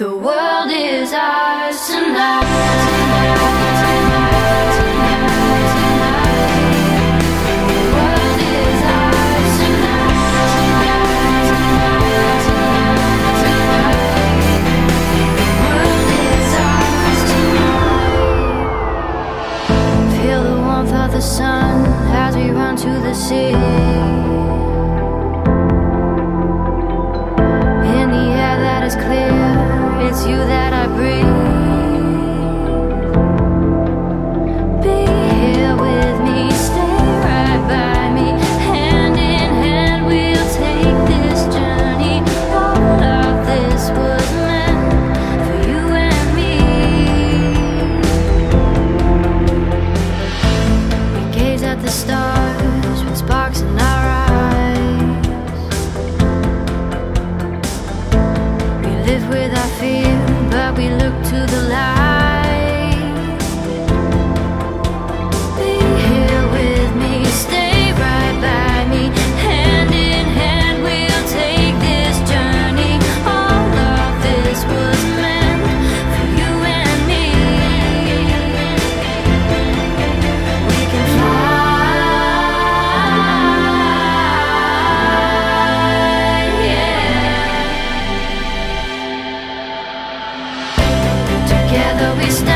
The world is ours tonight. The sun as we run to the sea. In the air that is clear, it's you that I breathe. Be here with me, stay right by me. Hand in hand we'll take this journey. All of this was meant for you and me. Gaze at the stars with sparks in our eyes. We live with our fear, but we look to the light. Be here with me, stay right by me. Hand in hand we'll take this journey. All of this was meant for you and me. We can fly, yeah. Together we stand.